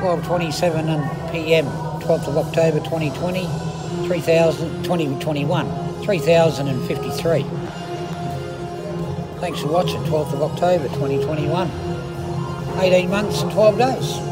12:27 p.m. 12th of October 2020, 3053. Thanks for watching. 12th of October 2021, 18 months and 12 days.